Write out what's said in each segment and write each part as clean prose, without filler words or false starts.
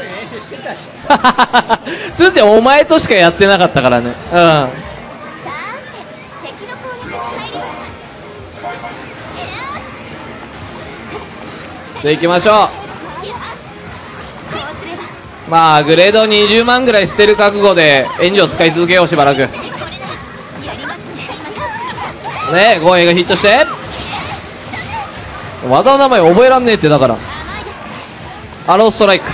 後で練習してたでしょ。 つってお前としかやってなかったからね。うん。で、行きましょう。まあグレード20万ぐらい捨てる覚悟で援助を使い続けよう、しばらくね。護衛がヒットして技の名前覚えらんねえって。だからアローストライク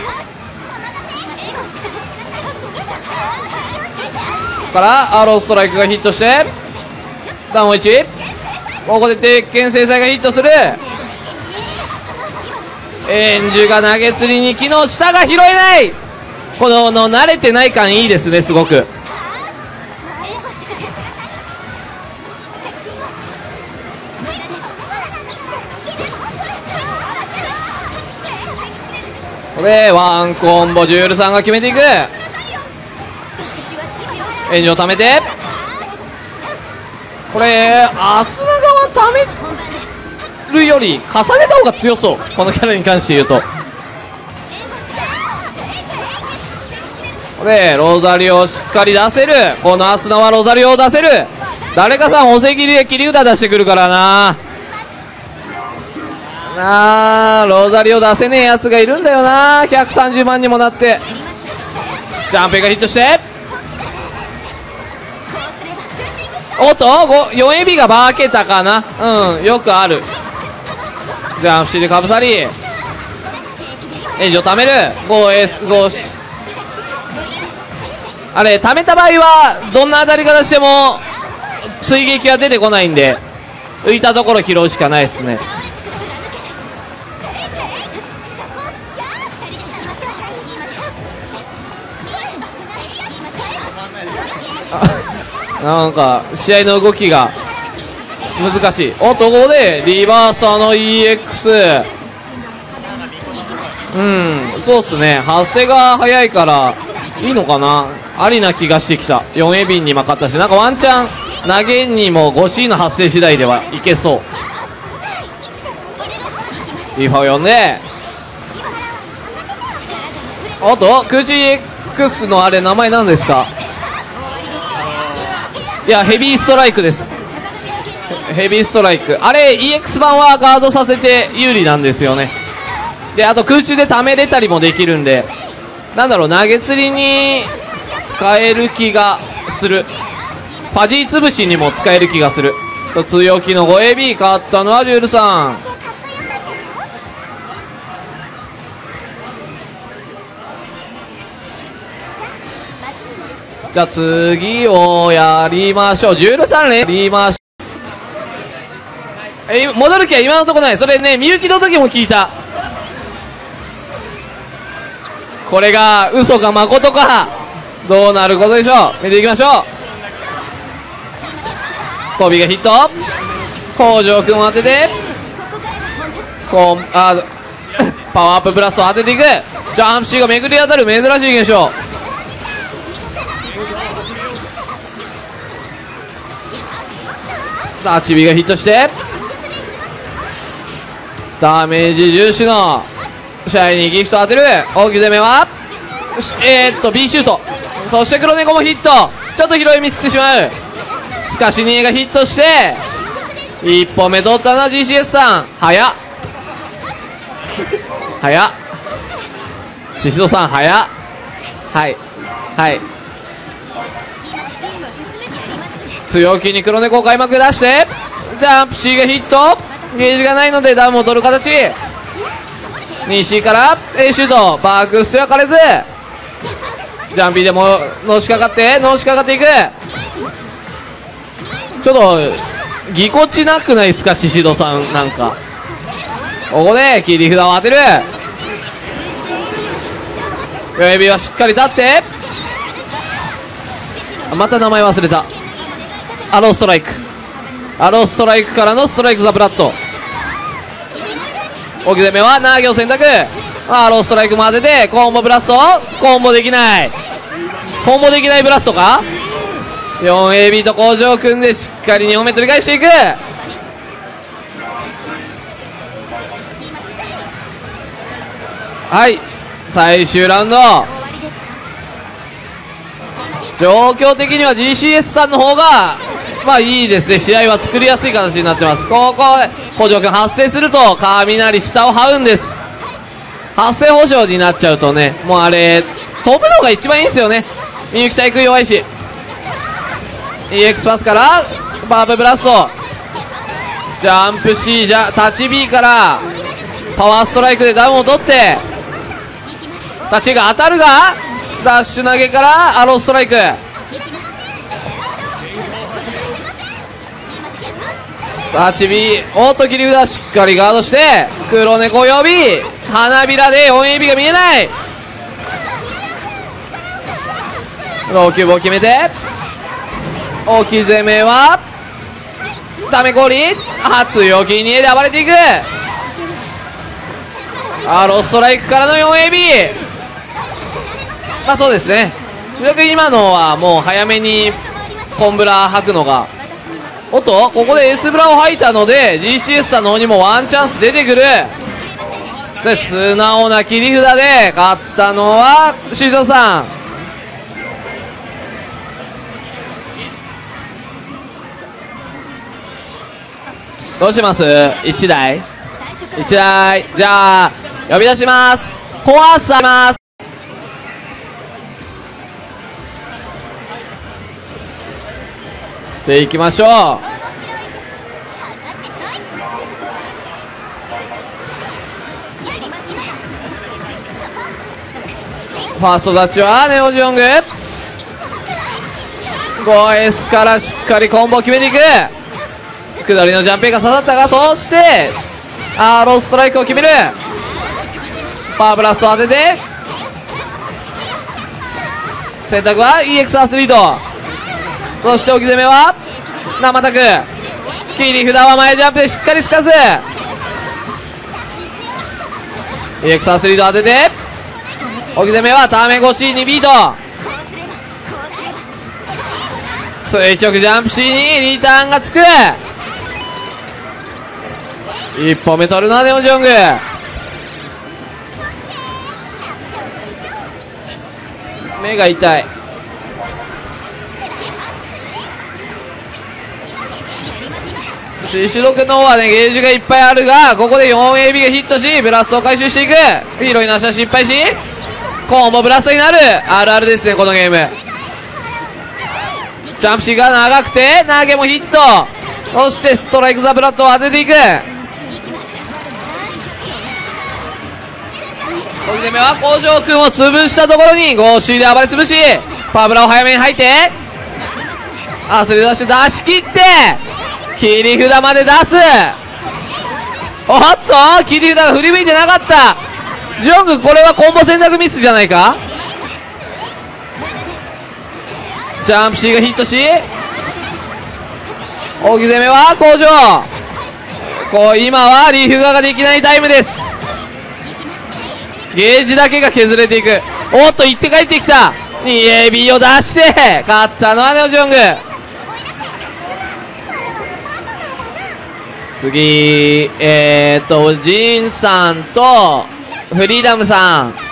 からアローストライクがヒットしてダウン1。ここで鉄拳制裁がヒットする。援助が投げ釣りに機能したが拾えない。この慣れてない感いいですね、すごく。これワンコンボジュールさんが決めていく。援助を貯めて、これアスナ側貯めるより重ねた方が強そう、このキャラに関して言うと。これロザリオをしっかり出せる。このアスナはロザリオを出せる。誰かさんおせ切りで切り札出してくるからな。ロザリオ出せねえやつがいるんだよな。130万にもなって。ジャンペがヒットして、おっと4エビが化けたかな。うん、よくある。ジャンプしてかぶさり援助を貯める。 5S5 あれ貯めた場合はどんな当たり方しても追撃は出てこないんで、浮いたところ拾うしかないですね。なんか試合の動きが難しい。おっとここでリバーサーの EX。 そうっすね、発生が早いからいいのかな。ありな気がしてきた。4エビンにも勝ったし、なんかワンチャン投げにも 5C の発生次第ではいけそう。リファを呼んで、おっと空中 EX のあれ名前何ですか。いやヘビーストライクです。ヘビーストライク、あれ EX 版はガードさせて有利なんですよね。であと空中で溜めれたりもできるんで、なんだろう、投げ釣りに使える気がする。パジー潰しにも使える気がする。強気の 5AB 勝ったのはジュールさん。じゃあ次をやりましょう。13連やりましょう。戻る気は今のとこない。それね、みゆきの時も聞いた。これが嘘か誠かどうなることでしょう。見ていきましょう。コビがヒット。北条君を当ててパワーアッププラスを当てていく。ジャンプシーが巡り当たる珍しい現象。さあチビがヒットしてダメージ重視のシャイニーギフト当てる。大き攻めはB シュート。そして黒猫もヒット。ちょっと拾い見つってしまう。スカシニエがヒットして1本目取ったのは GCS さん。早っ早っ、シシドさん早っ。はいはい、強気に黒猫を開幕出してジャンプ C がヒット。ゲージがないのでダウンを取る形。西から A シュート。バックステはかれずジャンピーでものしかかっていく。ちょっとぎこちなくないですかシシドさん。なんかここで切り札を当てる。親指はしっかり立ってまた名前忘れた。アローストライク。アローストライクからのストライクザブラッド。置き攻めは投げを選択。アローストライクも当ててコンボブラスト。コンボできないブラストか。 4AB と工場を組んでしっかり2本目取り返していく。はい最終ラウンド。状況的には GCS さんの方がまあいいですね。試合は作りやすい形になってます。ここで補助君発生すると雷下を這うんです。発生保証になっちゃうとね、もうあれ飛ぶのが一番いいんですよね。みゆき対空弱いし EX パスからバーブブラスト、ジャンプ C じゃタッチ B からパワーストライクでダウンを取って、タッチが当たるがダッシュ投げからアローストライク、タッチ B おっと切り札しっかりガードして黒猫呼び花びらで 4AB が見えない。ローキューブを決めて置き攻めはダメ氷強気にで暴れていく。アローストライクからの 4AB、 まあそうですね、主力今のはもう早めにコンブラ吐くのが、おっとここで S ブラを吐いたので GCS さんの方にもワンチャンス出てくる。そして素直な切り札で勝ったのはシゾさん。どうします？ 1 台1台じゃあ呼び出します。壊さますっていきましょう。ファーストタッチはネオジオング 5S からしっかりコンボを決めていく。下りのジャンピンが刺さったが、そしてアローストライクを決める。パワーブラストを当てて選択は EX アスリート、そして置き攻めは生タク、切り札は前ジャンプでしっかりすかす。 EX アスリート当てて置き攻めはタメ越し2ビート、垂直ジャンプ C にリターンがつく。1本目取るなネオジョング、目が痛い。シシロ君の方はねゲージがいっぱいあるが、ここで 4AB がヒットしブラストを回収していく。ヒーローになしは失敗しコンボブラストになる。あるあるですねこのゲーム。ジャンプシーが長くて投げもヒット、そしてストライクザブラッドを当てていく。小攻めは工場君を潰したところに 5C で暴れ潰しパブラを早めに吐いてアスリートダッシュ出し切って切り札まで出す。おっと切り札が振り向いてなかった。ジョングこれはコンボ選択ミスじゃないか。ジャンプ C がヒットし大木攻めは工場今はリーフガができないタイムです。ゲージだけが削れていく。おっと行って帰ってきた。 2AB を出して勝ったのはネオジョング。次ジンさんとフリーダムさん